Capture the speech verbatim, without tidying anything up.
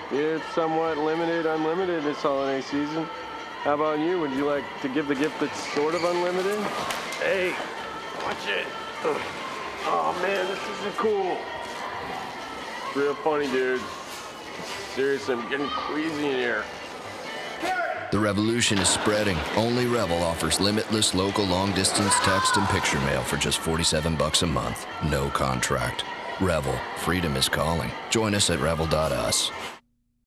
It's somewhat limited, unlimited this holiday season. How about you? Would you like to give the gift that's sort of unlimited? Hey, watch it. Ugh. Oh man, this isn't cool. Real funny, dude. Seriously, I'm getting queasy in here. The revolution is spreading. Only REVOL offers limitless local long-distance text and picture mail for just forty-seven bucks a month. No contract. REVOL. Freedom is calling. Join us at revel dot us.